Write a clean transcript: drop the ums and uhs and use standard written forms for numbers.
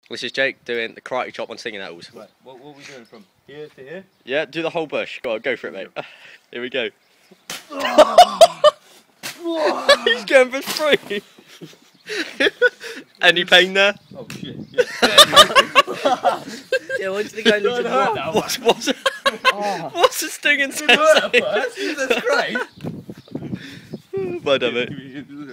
This is Jake doing the karate chop on stinging nettles. Right, what are we doing from here to here? Yeah, do the whole bush. Go on, go for it, mate. Here we go. He's going for three. Any pain there? Oh shit, yeah. Yeah, why did the guy lose a What's the stinging sensation? Jesus Christ! Well done, mate.